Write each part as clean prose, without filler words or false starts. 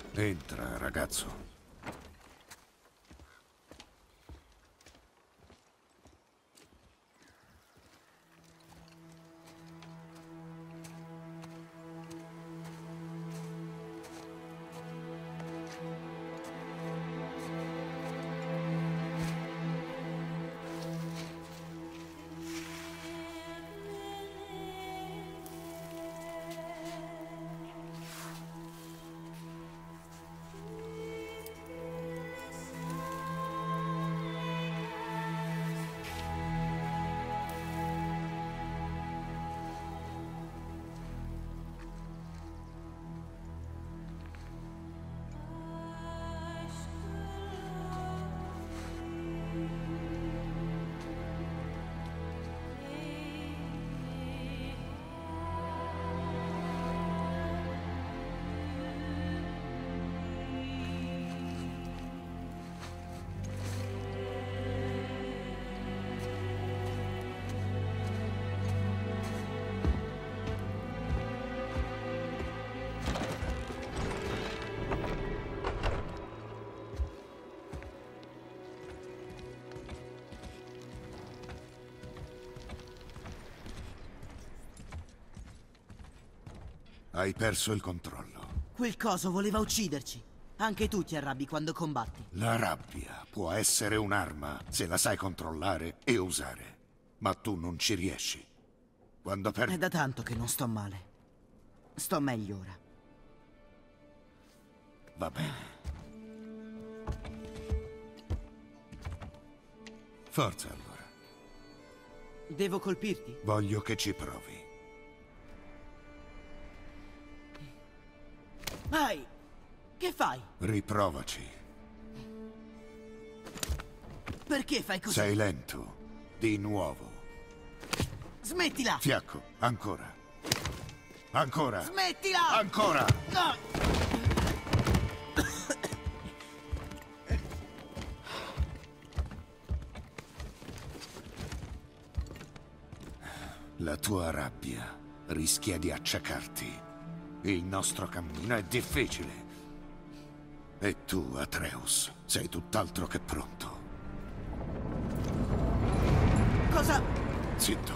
Entra, ragazzo. Hai perso il controllo. Quel coso voleva ucciderci. Anche tu ti arrabbi quando combatti. La rabbia può essere un'arma se la sai controllare e usare. Ma tu non ci riesci. Quando È da tanto che non sto male. Sto meglio ora. Va bene. Forza allora. Devo colpirti? Voglio che ci provi. Vai! Che fai? Riprovaci. Perché fai così? Sei lento. Di nuovo. Smettila! Fiacco. Ancora. Ancora. Smettila! Ancora. No! La tua rabbia rischia di acciaccarti. Il nostro cammino è difficile. E tu, Atreus, sei tutt'altro che pronto. Cosa? Zitto.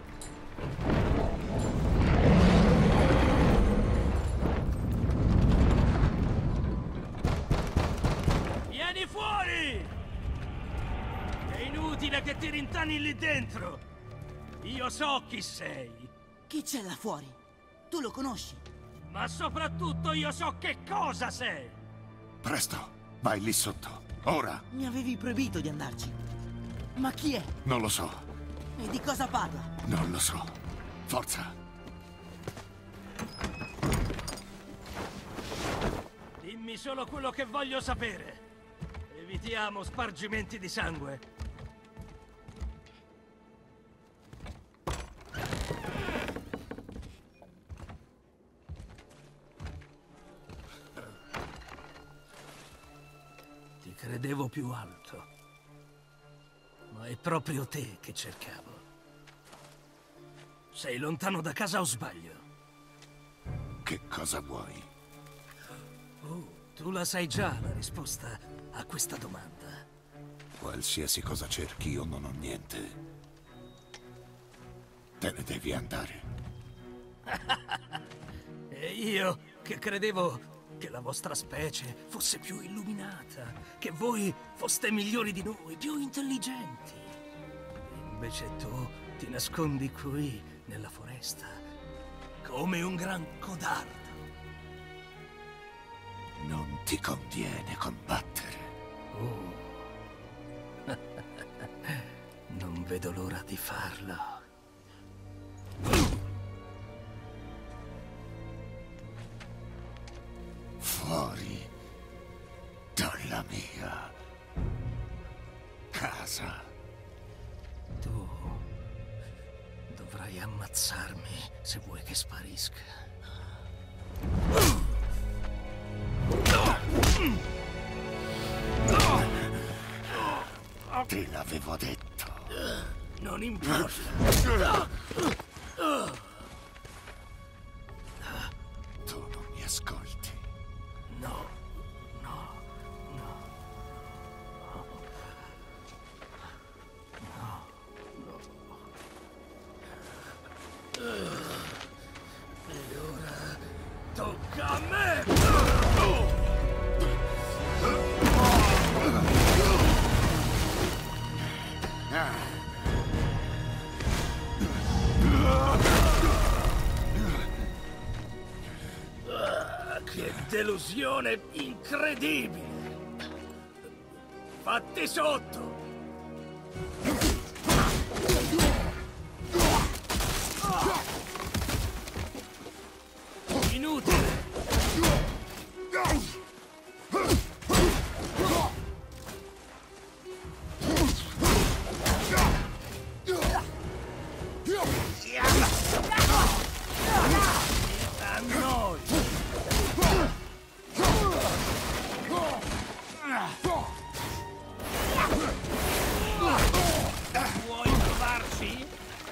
Vieni fuori! È inutile che ti rintani lì dentro. Io so chi sei. Chi c'è là fuori? Tu lo conosci? Ma soprattutto io so che cosa sei! Presto, vai lì sotto. Ora. Mi avevi proibito di andarci. Ma chi è? Non lo so. E di cosa parla? Non lo so. Forza. Dimmi solo quello che voglio sapere. Evitiamo spargimenti di sangue. Credevo più alto, ma è proprio te che cercavo. Sei lontano da casa o sbaglio? Che cosa vuoi? Tu la sai già la risposta a questa domanda. Qualsiasi cosa cerchi, io non ho niente. Te ne devi andare. E io che credevo che la vostra specie fosse più illuminata, che voi foste migliori di noi, più intelligenti. Invece tu ti nascondi qui, nella foresta, come un gran codardo. Non ti conviene combattere. Non vedo l'ora di farlo. Fuori dalla mia casa. Tu dovrai ammazzarmi se vuoi che sparisca. Te l'avevo detto. Non importa. Tu non mi ascolti. No. un'illusione incredibile! Fatti sotto! Inutile! A noi! Vuoi provarci?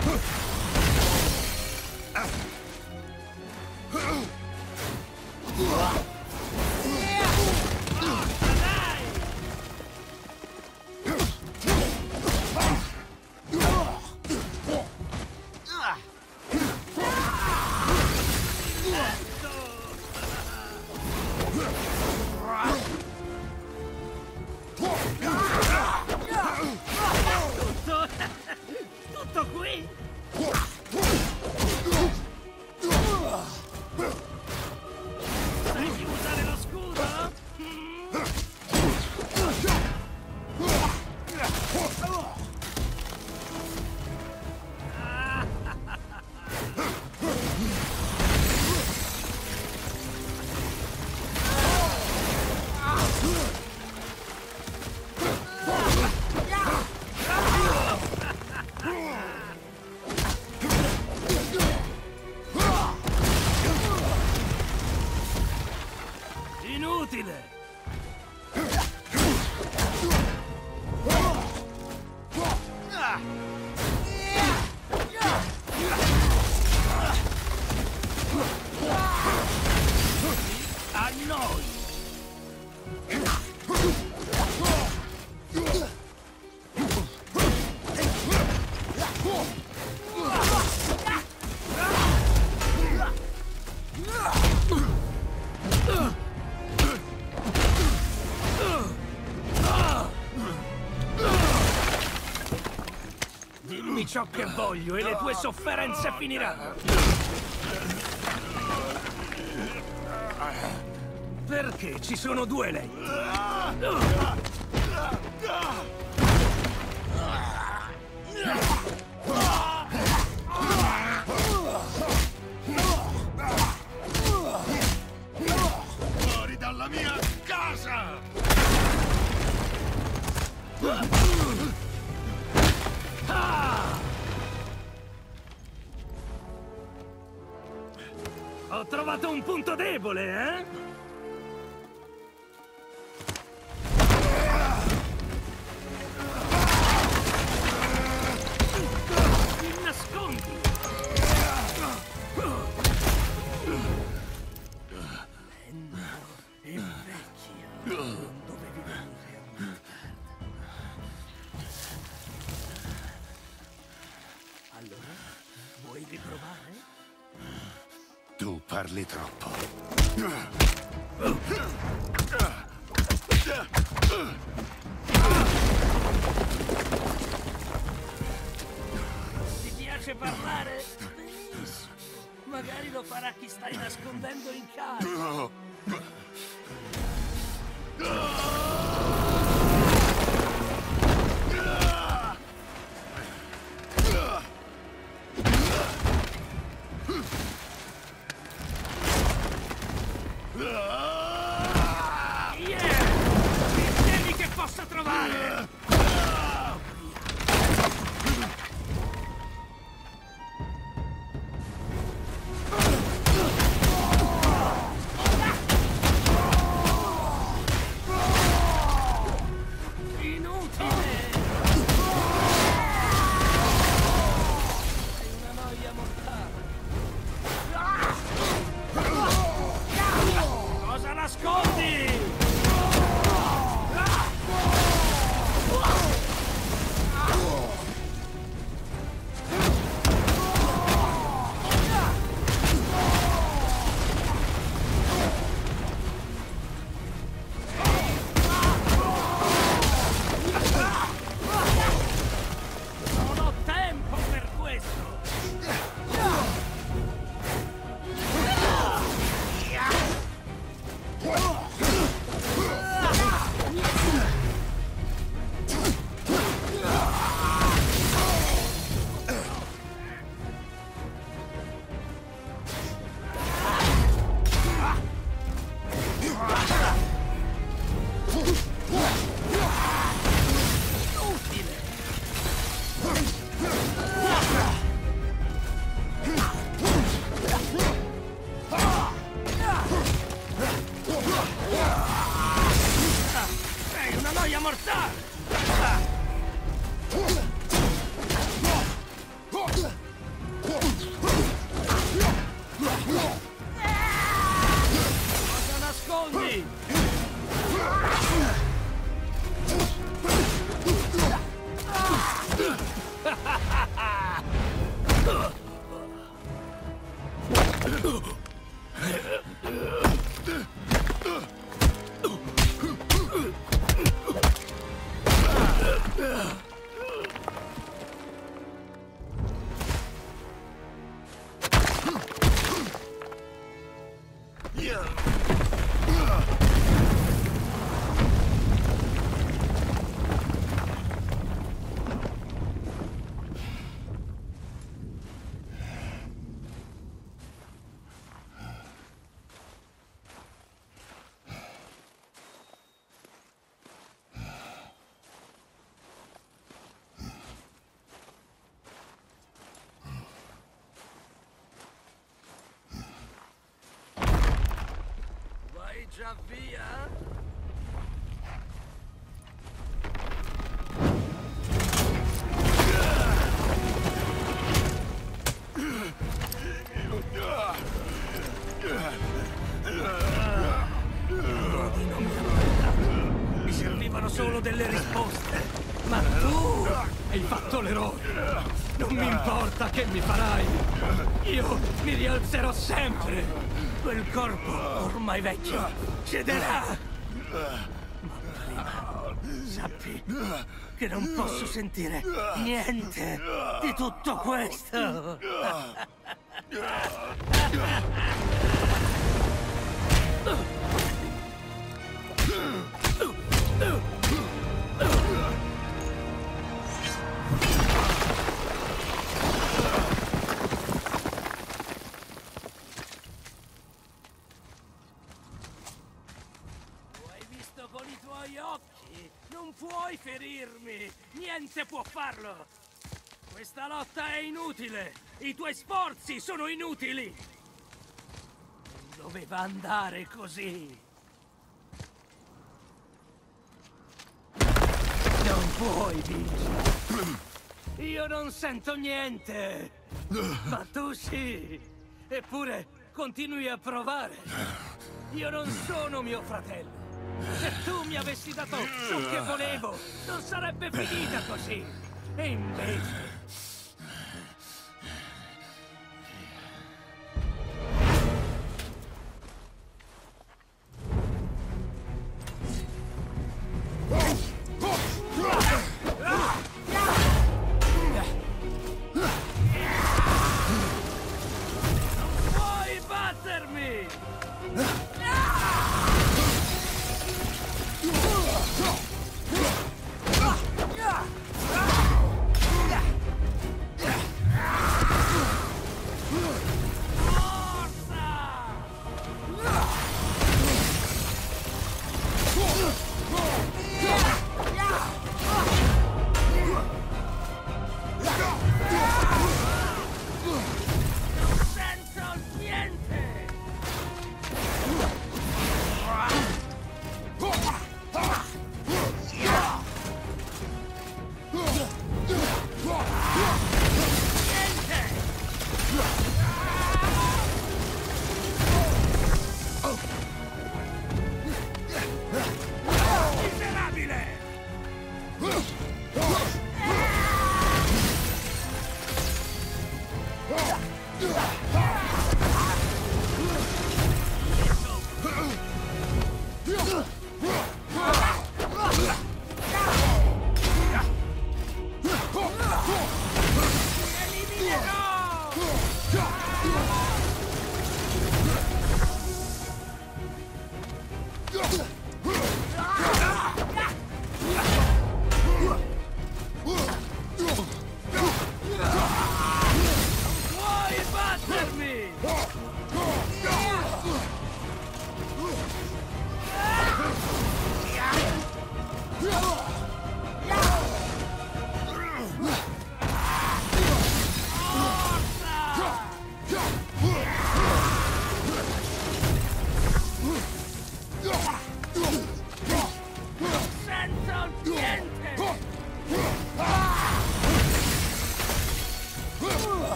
Tutto qui? Sai di usare lo scudo? Inutile! A noi! Dimmi ciò che voglio e le tue sofferenze finiranno. Perché ci sono due letti? Fuori dalla mia casa! Ho trovato un punto debole, eh? Ti nascondi! Lento e vecchio. Non dovevi venire a me. Allora, vuoi riprovare? Tu parli troppo. Ti piace parlare? Benissimo. Magari lo farà chi stai nascondendo in casa. Temi che possa trovare! noia mortale! Cosa nascondi? Già via? Mi servivano solo delle risposte, ma tu hai fatto l'eroe. Non mi importa che mi farai. Io mi rialzerò sempre. Quel corpo, ormai vecchio, cederà! Ma prima, sappi che non posso sentire niente di tutto questo! Con i tuoi occhi non puoi ferirmi, niente può farlo. Questa lotta è inutile, i tuoi sforzi sono inutili. Non doveva andare così. Non puoi vincere. Io non sento niente, ma tu sì. Eppure continui a provare. Io non sono mio fratello. Se tu mi avessi dato ciò che volevo, non sarebbe finita così. E invece... Non puoi battermi!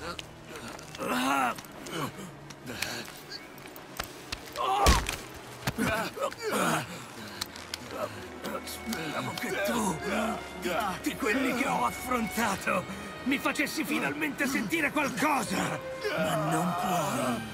Speravo che tu, di quelli che ho affrontato, mi facessi finalmente sentire qualcosa, ma non puoi.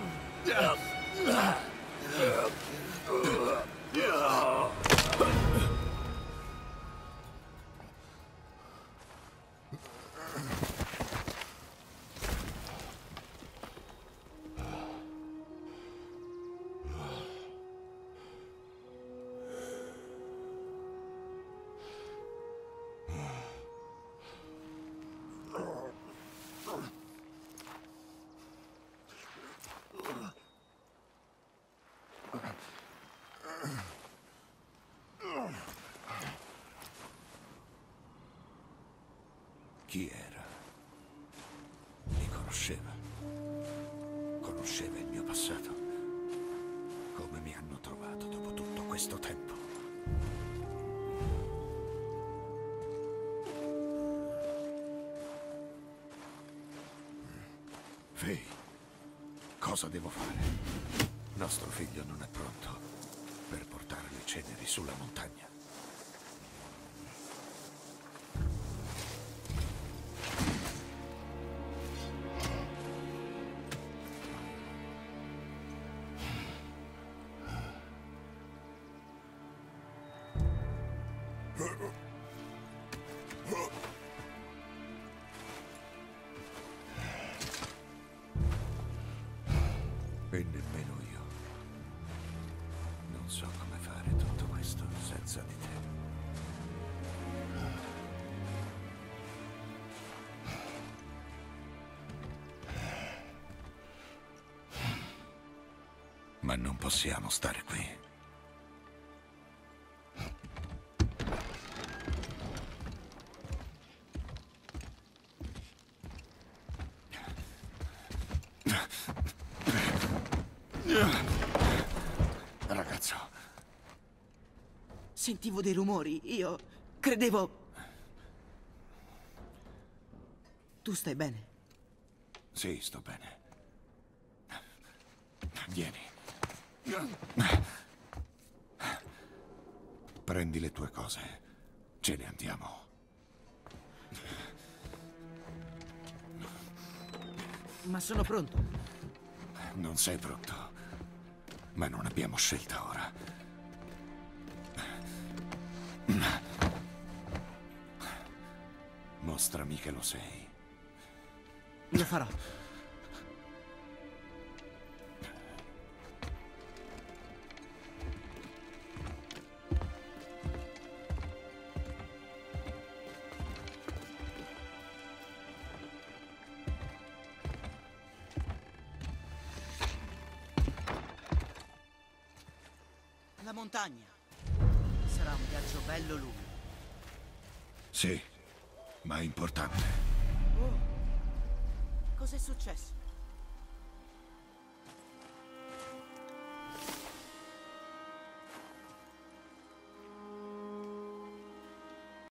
Chi era? Mi conosceva. Conosceva il mio passato. Come mi hanno trovato dopo tutto questo tempo? Faye, cosa devo fare? Nostro figlio non è pronto per portare le ceneri sulla montagna. E nemmeno io. Non so come fare tutto questo senza di te. Ma non possiamo stare qui. Ragazzo. Sentivo dei rumori, io credevo... Tu stai bene? Sì, sto bene. Vieni. Prendi le tue cose. Ce ne andiamo. Ma sono pronto. Non sei pronto. Ma non abbiamo scelta ora. Mostrami che lo sei. Lo farò. La montagna. Sarà un viaggio bello lungo. Sì, ma importante. Oh, cos'è successo?